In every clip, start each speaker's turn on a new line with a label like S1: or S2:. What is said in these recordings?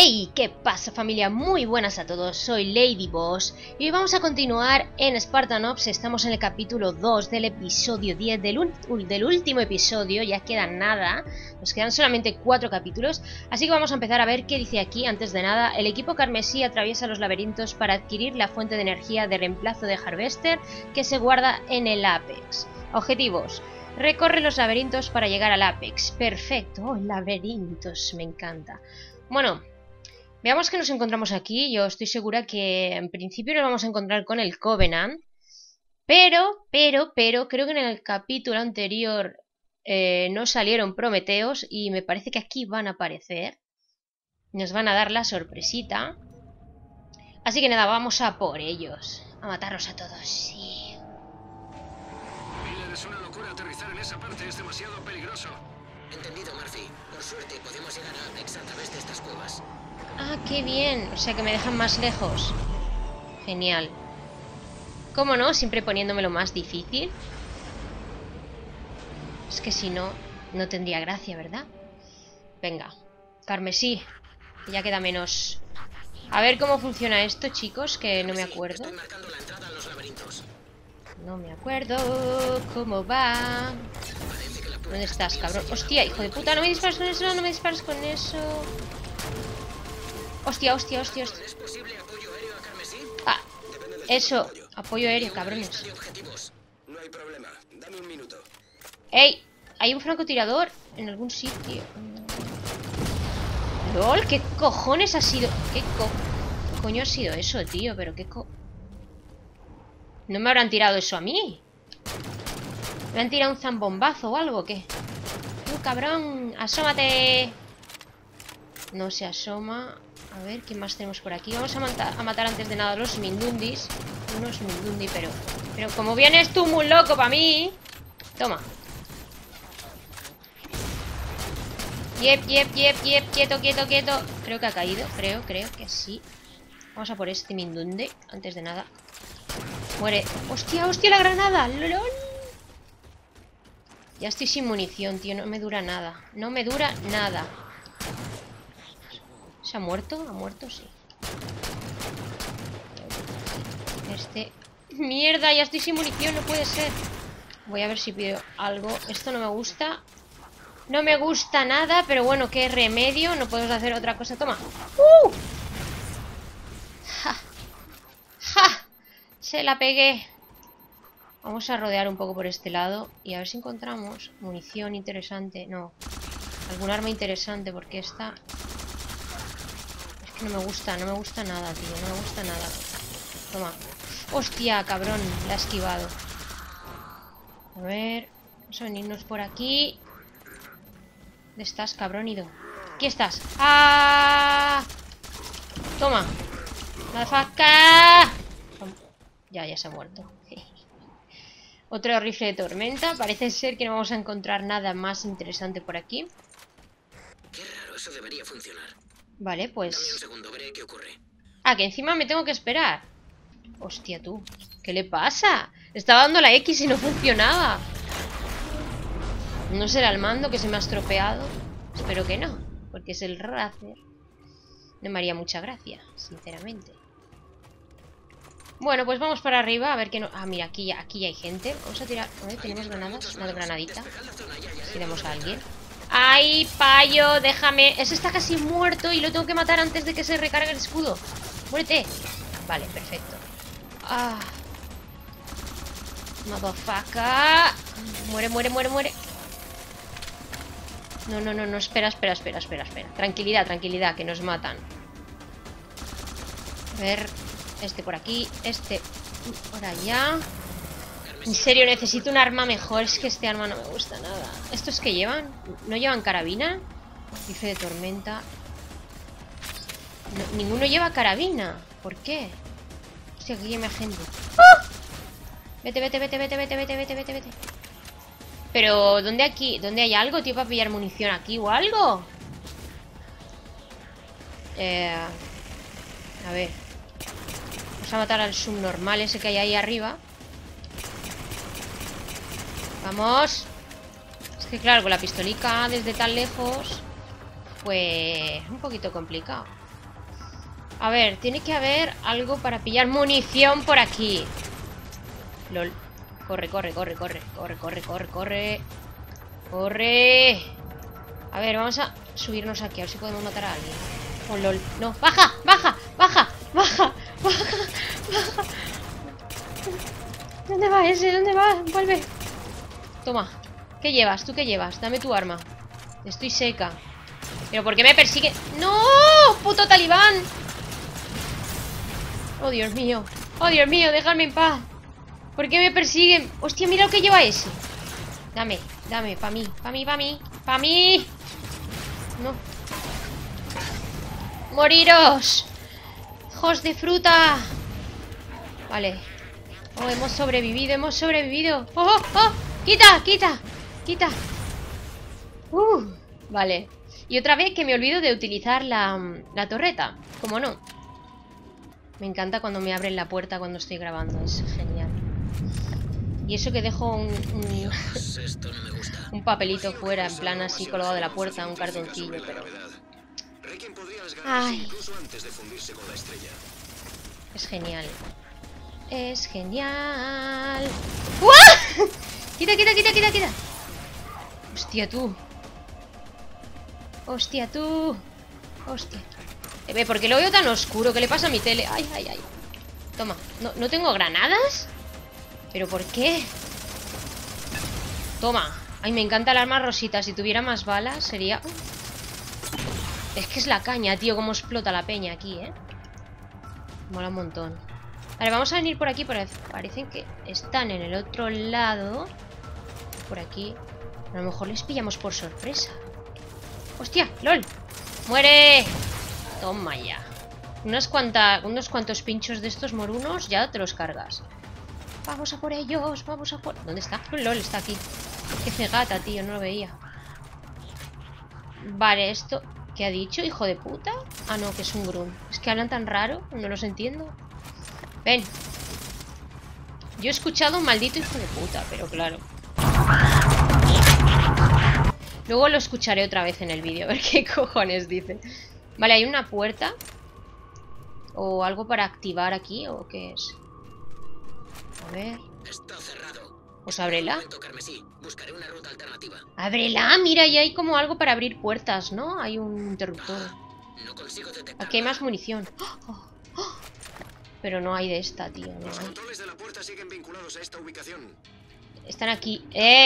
S1: ¡Hey! ¿Qué pasa, familia? Muy buenas a todos, soy Lady Boss y hoy vamos a continuar en Spartan Ops. Estamos en el capítulo 2 del episodio 10 del último episodio. Ya queda nada, nos quedan solamente 4 capítulos, así que vamos a empezar a ver qué dice aquí. Antes de nada, el equipo carmesí atraviesa los laberintos para adquirir la fuente de energía de reemplazo de Harvester que se guarda en el Apex. Objetivos: recorre los laberintos para llegar al Apex. Perfecto, laberintos, me encanta. Bueno, veamos que nos encontramos aquí. Yo estoy segura que en principio nos vamos a encontrar con el Covenant. Pero, creo que en el capítulo anterior no salieron Prometeos y me parece que aquí van a aparecer. Nos van a dar la sorpresita. Así que nada, vamos a por ellos. A matarlos a todos, sí.
S2: Miller, es una locura aterrizar en esa parte, es demasiado peligroso.
S3: Entendido, Murphy. Por suerte podemos llegar a Apex a través de estas cuevas.
S1: Ah, qué bien. O sea que me dejan más lejos. Genial. ¿Cómo no? Siempre poniéndomelo más difícil. Es que si no, no tendría gracia, ¿verdad? Venga, carmesí. Ya queda menos. A ver cómo funciona esto, chicos, que no me acuerdo.
S3: Estoy marcando la entrada a los laberintos.
S1: No me acuerdo cómo va.
S3: Parece que la prueba
S1: ¿Dónde
S3: está
S1: estás,
S3: bien
S1: cabrón?
S3: sellada.
S1: Hostia, hijo de puta, no me dispares con eso, no me dispares con eso. Hostia, hostia, hostia, hostia.
S3: ¿Es posible apoyo aéreo a Carmesí?
S1: Ah,
S3: Depende del
S1: eso,
S3: apoyo.
S1: apoyo aéreo,
S3: Una
S1: cabrones.
S3: lista de objetivos.
S2: No hay problema, dame un minuto.
S1: ¡Ey! Hay un francotirador en algún sitio. ¡Lol! ¿Qué cojones ha sido? ¿Qué coño ha sido eso, tío? Pero qué ¿No me habrán tirado eso a mí? ¿Me han tirado un zambombazo o algo o qué? Cabrón! ¡Asómate! No se asoma. A ver, ¿qué más tenemos por aquí? Vamos a matar antes de nada a los Mindundis. Unos Mindundi, pero como vienes tú muy loco para mí. Toma. Yep, quieto. Creo que ha caído, creo que sí. Vamos a por este Mindundi, antes de nada. Muere. ¡Hostia, la granada! ¡Lol! Ya estoy sin munición, tío, no me dura nada. No me dura nada. ¿Se ha muerto? ¿Ha muerto? Sí. Este... ¡Mierda! Ya estoy sin munición, no puede ser. Voy a ver si pido algo. Esto no me gusta. No me gusta nada, pero bueno, qué remedio. No podemos hacer otra cosa. Toma. ¡Ja! ¡Ja! Se la pegué. Vamos a rodear un poco por este lado y a ver si encontramos munición interesante. No. Algún arma interesante, porque esta... Es que no me gusta nada, tío. No me gusta nada. Toma. ¡Hostia, cabrón! La he esquivado. A ver... Vamos a venirnos por aquí. ¿Dónde estás, cabrónido? Aquí estás. ¡Ah! Toma. ¡La faca! Ya se ha muerto. Otro rifle de tormenta. Parece ser que no vamos a encontrar nada más interesante por aquí.
S3: Qué raro, eso debería funcionar.
S1: Vale,
S3: Dame un
S1: pues...
S3: segundo, veré qué ocurre.
S1: Ah, que encima me tengo que esperar. Hostia, tú. ¿Qué le pasa? Estaba dando la X y no funcionaba. ¿No será el mando que se me ha estropeado? Espero que no, porque es el Razer. No me haría mucha gracia, sinceramente. Bueno, pues vamos para arriba a ver qué no... Ah, mira, aquí ya hay gente. Vamos a tirar... A ver, tenemos granadas. Una granadita.
S3: Despejad la zona, ya,
S1: Si damos a alguien. ¡Ay, payo! Déjame. Ese está casi muerto y lo tengo que matar antes de que se recargue el escudo. ¡Muérete! Vale, perfecto. ¡Ah! ¡Motherfucker! Muere. No, espera. Tranquilidad, que nos matan. A ver, este por aquí, este por allá. En serio, necesito un arma mejor. Es que este arma no me gusta nada. ¿Estos que llevan? ¿No llevan carabina? Rifle de tormenta. No, ninguno lleva carabina. ¿Por qué? Hostia, aquí hay más gente. ¡Ah! Vete. Pero, ¿dónde hay algo, tío, para pillar munición aquí o algo? A ver. Vamos a matar al subnormal ese que hay ahí arriba. Vamos. Es que claro, con la pistolica desde tan lejos, pues un poquito complicado. A ver, tiene que haber algo para pillar munición por aquí. LOL. Corre, corre, corre, corre. Corre, corre, corre, corre. Corre. A ver, vamos a subirnos aquí. A ver si podemos matar a alguien. Oh, LOL. No, baja, baja, baja, baja, baja, baja. ¿Dónde va ese? ¿Dónde va? Vuelve. Toma. ¿Qué llevas? ¿Tú qué llevas? Dame tu arma. Estoy seca. ¿Pero por qué me persigue? ¡No! ¡Puto talibán! ¡Oh, Dios mío! ¡Oh, Dios mío! ¡Dejadme en paz! ¿Por qué me persiguen? ¡Hostia, mira lo que lleva ese! Dame, dame, pa' mí, pa' mí, pa' mí, pa' mí. No. ¡Moriros! ¡Hijos de fruta! Vale. Oh, hemos sobrevivido, hemos sobrevivido. ¡Oh, oh, oh! ¡Quita, quita! ¡Quita! Vale. Y otra vez que me olvido de utilizar la torreta. ¿Cómo no? Me encanta cuando me abren la puerta cuando estoy grabando. Es genial. Y eso que dejo
S3: Dios, esto no me gusta.
S1: un papelito fuera, en plan así colgado de la puerta, un cartoncillo, pero... Ay. Es genial. Es genial. ¡Uah! ¡Quita, quita, quita, quita, quita! Hostia, tú. Hostia, tú. Hostia. ¿Por qué lo veo tan oscuro? ¿Qué le pasa a mi tele? Ay, ay, ay. Toma. ¿No tengo granadas? ¿Pero por qué? Toma. Ay, me encanta el arma rosita. Si tuviera más balas sería... Es que es la caña, tío. Cómo explota la peña aquí, ¿eh? Mola un montón. Vale, vamos a venir por aquí. Parecen que están en el otro lado. Por aquí. A lo mejor les pillamos por sorpresa. ¡Hostia! ¡Lol! ¡Muere! Toma ya. Unos cuantos pinchos de estos morunos ya te los cargas. Vamos a por ellos, vamos a por... ¿Dónde está? ¡Lol! Está aquí. Qué cegata, tío, no lo veía. Vale, esto... ¿Qué ha dicho? ¿Hijo de puta? Ah, no, que es un grun. Es que hablan tan raro, no los entiendo. Ven. Yo he escuchado un maldito hijo de puta, pero claro. Luego lo escucharé otra vez en el vídeo, a ver qué cojones dice. Vale, hay una puerta. ¿O algo para activar aquí? ¿O qué es? A ver.
S3: Está cerrado.
S1: Pues ábrela.
S3: Buscaré una ruta alternativa.
S1: Ábrela, mira, ahí hay como algo para abrir puertas, ¿no? Hay un interruptor.
S3: No consigo detectar.
S1: Aquí hay más munición. ¡Oh! ¡Oh! Pero no hay de esta, tío. No
S2: Los
S1: hay.
S2: controles de la puerta siguen vinculados a esta ubicación.
S1: Están aquí.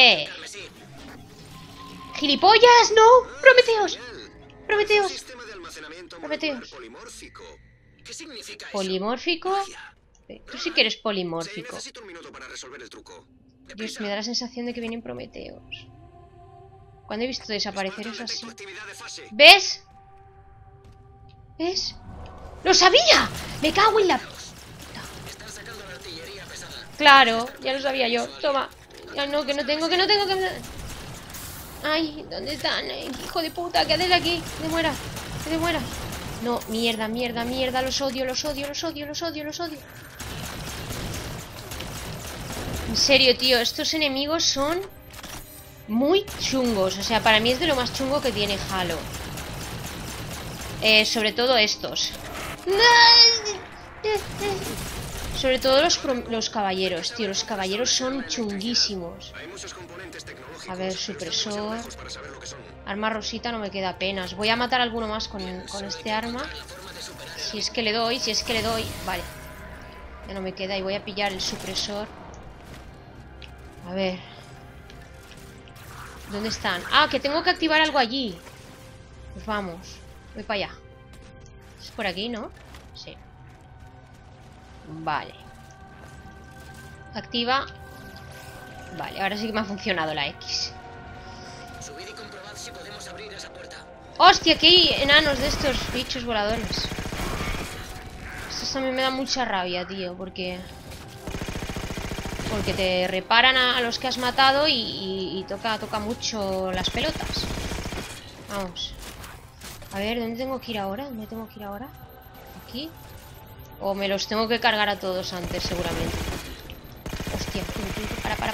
S1: ¡Gilipollas! ¡No! ¡Prometeos! ¡Prometeos!
S2: Sistema de almacenamiento
S1: Prometeos.
S2: molecular polimórfico.
S3: ¿Qué significa eso?
S1: ¿Polimórfico? Tú sí que eres
S2: Sí,
S1: polimórfico.
S2: necesito un minuto para resolver el truco.
S1: Dios, me da la sensación de que vienen Prometeos. ¿Cuándo he visto desapareceros así?
S2: Actividad de fase.
S1: ¿Ves? ¿Ves? ¡Lo sabía! ¡Me cago en la...
S3: Están sacando la artillería pesada.
S1: Claro, ya lo sabía yo. Toma. Ya no, que no tengo, que no tengo, que... Ay, ¿dónde están? Hijo de puta, ¿qué haces aquí? Que te muera, que te muera. No, mierda, mierda, mierda. Los odio, los odio, los odio, los odio, los odio. En serio, tío, estos enemigos son muy chungos. O sea, para mí es de lo más chungo que tiene Halo. Sobre todo estos. Sobre todo los caballeros, tío. Los caballeros son chunguísimos.
S2: Hay muchos componentes tecnológicos.
S1: A ver, supresor.
S2: Para saber lo que son.
S1: Arma rosita no me queda apenas. Voy a matar a alguno más con este arma. Si es que le doy, si es que le doy. Vale. Ya no me queda y voy a pillar el supresor. A ver. ¿Dónde están? Ah, que tengo que activar algo allí. Pues vamos. Voy para allá. Es por aquí, ¿no? Sí. Vale. Activa. Vale, ahora sí que me ha funcionado la X.
S3: Subid y comprobad si podemos abrir esa puerta.
S1: ¡Hostia! Que hay enanos de estos bichos voladores. Estos también me da mucha rabia, tío. Porque te reparan a los que has matado y toca mucho las pelotas. Vamos. A ver, ¿dónde tengo que ir ahora? ¿Dónde tengo que ir ahora? ¿Aquí? O me los tengo que cargar a todos antes, seguramente. Hostia, para.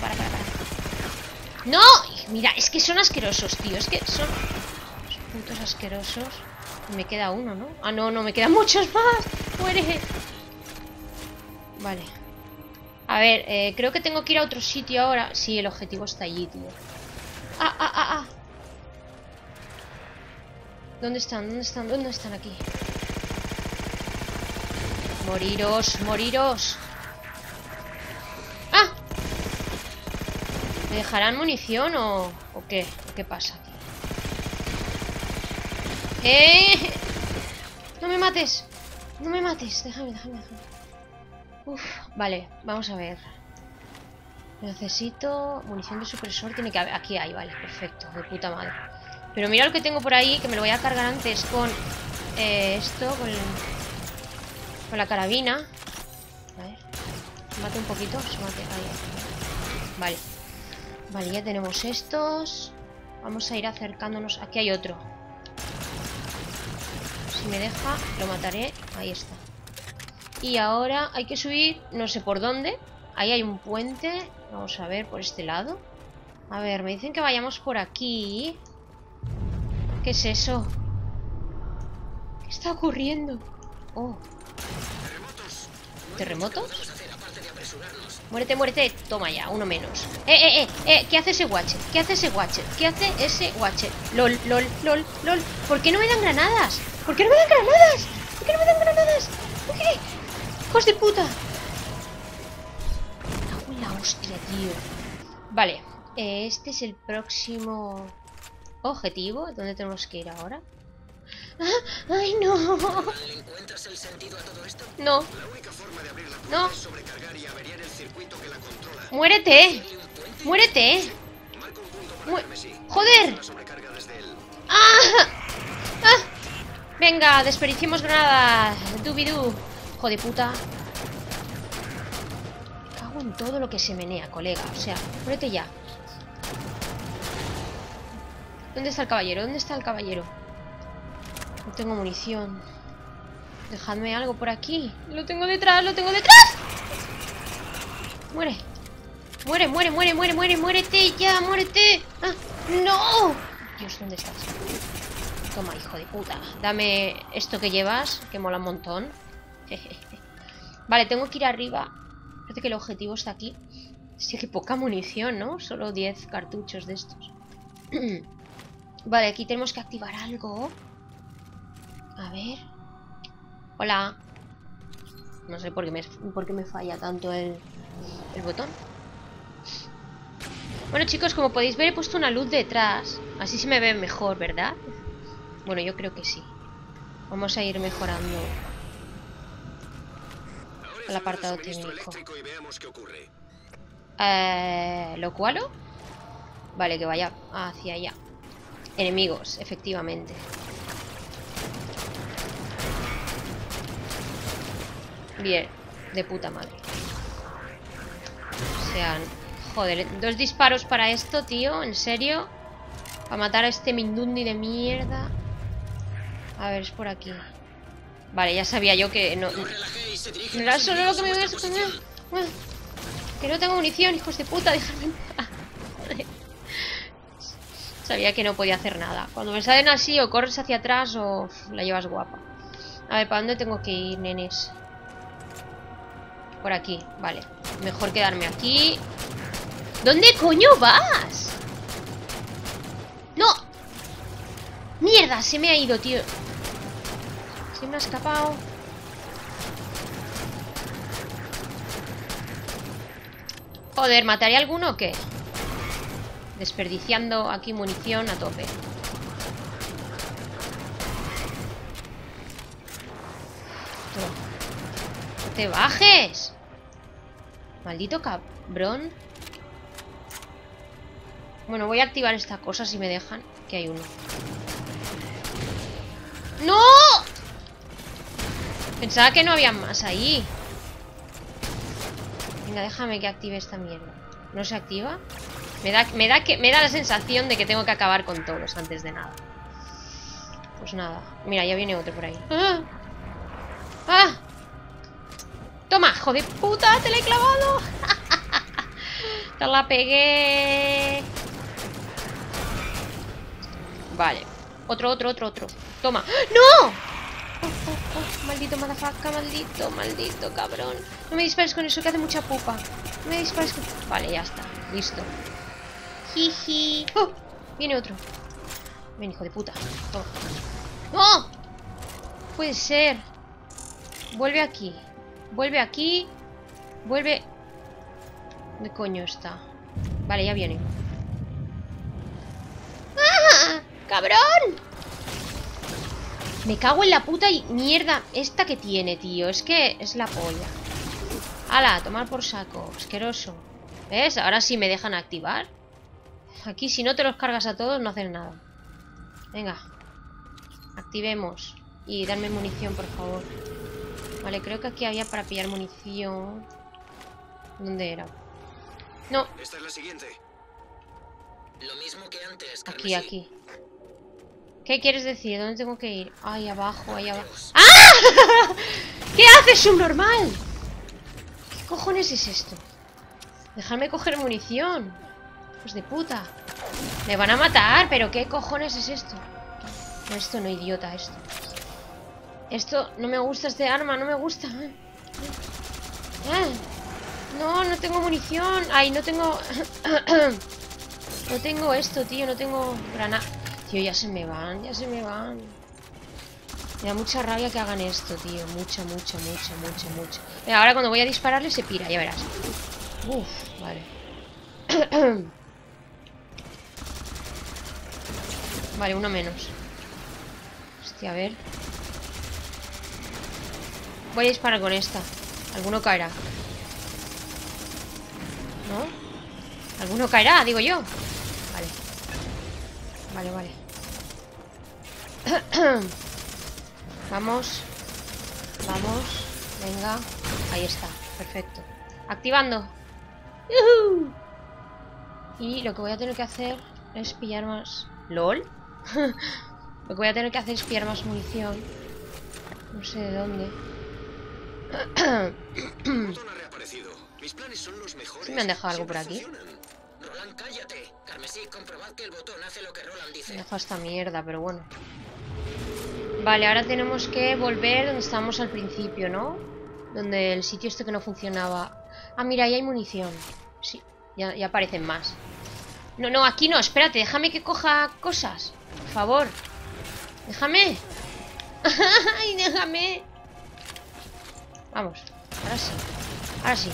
S1: ¡No! Mira, es que son asquerosos, tío. Es que son putos asquerosos. Me queda uno, ¿no? Ah, no, no, me quedan muchos más. Muere. Vale. A ver, creo que tengo que ir a otro sitio ahora. Sí, el objetivo está allí, tío. ¡Ah, ah, ah, ah! ¿Dónde están? ¿Dónde están? ¿Dónde están aquí? Moriros, moriros. ¡Ah! ¿Me dejarán munición o qué? ¿Qué pasa aquí? ¡No me mates! ¡No me mates! Déjame. Uf, vale, vamos a ver. Necesito munición de supresor. Tiene que haber... Aquí hay, vale, perfecto. De puta madre. Pero mira lo que tengo por ahí, que me lo voy a cargar antes con esto, con la carabina. A ver. Se mate un poquito. Se mate. Ahí. Vale. Vale, ya tenemos estos. Vamos a ir acercándonos. Aquí hay otro. Si me deja, lo mataré. Ahí está. Y ahora hay que subir, no sé por dónde. Ahí hay un puente. Vamos a ver por este lado. A ver, me dicen que vayamos por aquí. ¿Qué es eso? ¿Qué está ocurriendo? Oh. ¿Terremotos? Muérete, muérete. Toma ya, uno menos. ¿Qué hace ese Watcher? ¿Qué hace ese Watcher? ¿Qué hace ese Watcher? LOL. ¿Por qué no me dan granadas? ¿Por qué no me dan granadas? ¿Por qué no me dan granadas? ¿Por qué? ¡Hijos de puta! La hostia, tío. Vale, este es el próximo objetivo. ¿Dónde tenemos que ir ahora? ¡Ah! ¡Ay, no!
S3: ¿Le encuentras el sentido a todo esto?
S1: No.
S2: La única forma de abrir la puerta
S1: No.
S2: es sobrecargar y averiar el circuito que la controla.
S1: ¡Muérete! ¡Muérete!
S2: Marca un punto para Carmesí.
S1: ¡Joder!
S2: La sobrecarga desde el...
S1: ¡Ah! ¡Ah! Venga, desperdiciemos granadas. Dubidú. Hijo de puta. Me cago en todo lo que se menea, colega. O sea, muérete ya. ¿Dónde está el caballero? ¿Dónde está el caballero? No tengo munición. Dejadme algo por aquí. Lo tengo detrás, lo tengo detrás. Muere. Muérete ya, muérete. ¡Ah! ¡No! Dios, ¿dónde estás? Toma, hijo de puta. Dame esto que llevas, que mola un montón. Vale, tengo que ir arriba. Parece que el objetivo está aquí. Sí, que poca munición, ¿no? Solo 10 cartuchos de estos. Vale, aquí tenemos que activar algo. A ver. Hola. No sé por qué me falla tanto el botón. Bueno, chicos, como podéis ver, he puesto una luz detrás. Así se me ve mejor, ¿verdad? Bueno, yo creo que sí. Vamos a ir mejorando el apartado técnico.
S2: y veamos qué ocurre.
S1: ¿Lo cual? Vale, que vaya hacia allá. Enemigos, efectivamente. Bien, de puta madre. O sea, joder, 2 disparos para esto, tío, ¿en serio? Para matar a este Mindundi de mierda. A ver, es por aquí. Vale, ya sabía yo que no... No era solo lo que me iba a suponer. Que no tengo munición, hijos de puta, déjame en paz. Sabía que no podía hacer nada. Cuando me salen así, o corres hacia atrás o la llevas guapa. A ver, ¿para dónde tengo que ir, nenes? Por aquí, vale. Mejor quedarme aquí. ¿Dónde coño vas? ¡No! ¡Mierda! Se me ha ido, tío. Se me ha escapado. Joder, ¿mataré a alguno o qué? Desperdiciando aquí munición a tope. ¡No te bajes! Maldito cabrón. Bueno, voy a activar esta cosa si me dejan. Que hay uno. ¡No! Pensaba que no había más ahí. Venga, déjame que active esta mierda. ¿No se activa? Me da la sensación de que tengo que acabar con todos antes de nada. Pues nada. Mira, ya viene otro por ahí. ¡Ah! ¡Ah! ¡Toma, hijo de puta! ¡Te la he clavado! ¡Te la pegué! Vale. Otro. Toma. ¡No! Maldito motherfucker, maldito cabrón. No me dispares con eso que hace mucha pupa. No me dispares con... Vale, ya está, listo. Jiji. ¡Oh! Viene otro. Ven, hijo de puta. Toma. ¡No! Puede ser. Vuelve aquí. Vuelve aquí. Vuelve... ¿Dónde coño está? Vale, ya viene. ¡Ah! ¡Cabrón! Me cago en la puta y mierda esta que tiene, tío. Es que es la polla. ¡Hala! Tomar por saco. Asqueroso. ¿Ves? Ahora sí me dejan activar. Aquí si no te los cargas a todos no hacen nada. Venga. Activemos. Y darme munición, por favor. Vale, creo que aquí había para pillar munición. ¿Dónde era? No.
S2: Esta es la siguiente.
S3: Lo mismo que antes,
S1: Aquí,
S3: Carmesí.
S1: aquí. ¿Qué quieres decir? ¿Dónde tengo que ir? Ahí abajo, ahí abajo. ¡Ah! ¿Qué haces, subnormal? ¿Qué cojones es esto? Dejadme coger munición. Pues de puta. Me van a matar, pero ¿qué cojones es esto? No, esto no, idiota, esto. Esto, no me gusta este arma, no me gusta. No, no tengo munición. Ay, no tengo... No tengo esto, tío, no tengo granada. Tío, ya se me van, ya se me van. Me da mucha rabia que hagan esto, tío. Mucha. Mira, ahora cuando voy a dispararle se pira, ya verás. Uf, vale. Vale, uno menos. Hostia, a ver. Voy a disparar con esta. Alguno caerá. ¿No? Alguno caerá, digo yo. Vale. Vale. Vamos. Venga. Ahí está. Perfecto. Activando. ¡Yuhu! Y lo que voy a tener que hacer es pillar más... ¿LOL? Lo que voy a tener que hacer es pillar más munición. No sé de dónde.
S2: El botón ha reaparecido. Mis planes son los mejores.
S1: ¿Sí me han dejado algo por
S2: Siempre
S1: aquí?
S2: funcionan.
S3: Roland, cállate. Carmesí, comprobad que el botón hace lo que Roland
S1: Me
S3: dice.
S1: dejo esta mierda, pero bueno. Vale, ahora tenemos que volver donde estábamos al principio, ¿no? Donde el sitio este que no funcionaba. Ah, mira, ahí hay munición. Sí, ya aparecen más. No, aquí no, espérate, déjame que coja cosas. Por favor. Déjame. Ay, déjame. Vamos, ahora sí.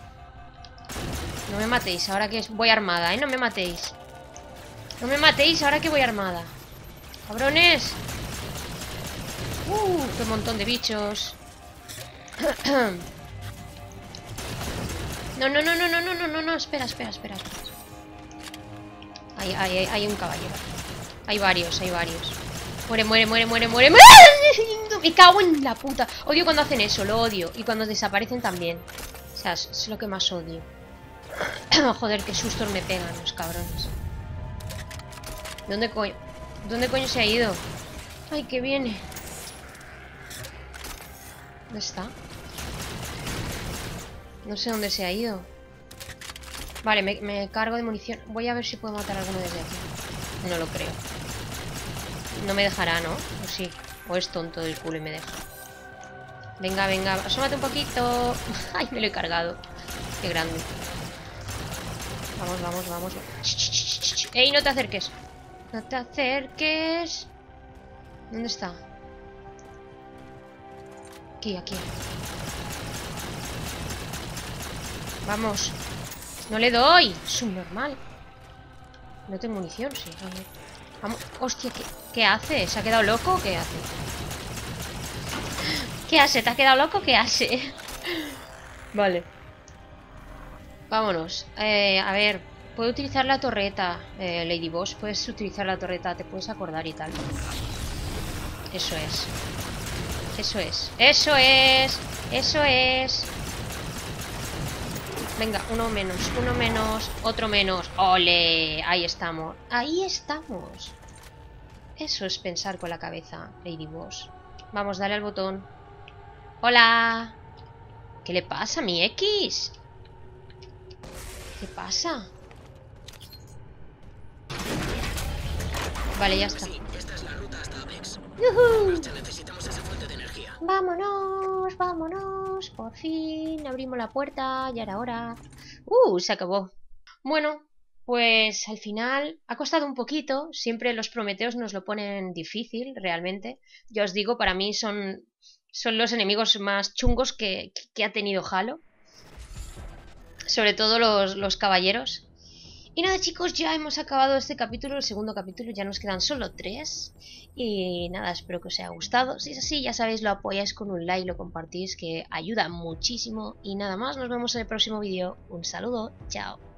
S1: No me matéis, ahora que voy armada, ¿eh? No me matéis. No me matéis ahora que voy armada. ¡Cabrones! ¡Qué montón de bichos! No, espera. Hay un caballero. Hay varios. Muere. Me cago en la puta. Odio cuando hacen eso, lo odio. Y cuando desaparecen también. O sea, es lo que más odio. Joder, qué sustos me pegan los cabrones. ¿Dónde coño se ha ido? Ay, que viene. ¿Dónde está? No sé dónde se ha ido. Vale, me cargo de munición. Voy a ver si puedo matar a alguno desde aquí. No lo creo. No me dejará, ¿no? O sí. O es tonto del culo y me deja. Venga. Asómate un poquito. Ay, me lo he cargado. Qué grande. Vamos. ¡Ey, no te acerques! No te acerques. ¿Dónde está? Aquí. Vamos. No le doy. Es un normal. No tengo munición, sí. Vamos. Hostia, ¿qué hace? ¿Se ha quedado loco o qué hace? ¿Qué hace? ¿Te has quedado loco o qué hace? Vale. Vámonos. A ver. Puedo utilizar la torreta, Lady Boss. Puedes utilizar la torreta. Te puedes acordar y tal. Eso es. Venga, uno menos, otro menos. ¡Ole! Ahí estamos. Eso es pensar con la cabeza, Lady Boss. Vamos, dale al botón. ¡Hola! ¿Qué le pasa a mi X? ¿Qué pasa? Vale, ya está.
S3: Esta es la ruta hasta Apex.
S1: ¡Yujú!
S3: Marcha, necesitamos esa fuente de energía.
S1: Vámonos, vámonos. Por fin abrimos la puerta, ya era hora. Se acabó. Bueno, pues al final ha costado un poquito. Siempre los Prometeos nos lo ponen difícil, realmente. Ya os digo, para mí son los enemigos más chungos que ha tenido Halo. Sobre todo los caballeros. Y nada, chicos, ya hemos acabado este capítulo, el segundo capítulo, ya nos quedan solo 3. Y nada, espero que os haya gustado. Si es así, ya sabéis, lo apoyáis con un like, lo compartís, que ayuda muchísimo. Y nada más, nos vemos en el próximo vídeo. Un saludo, chao.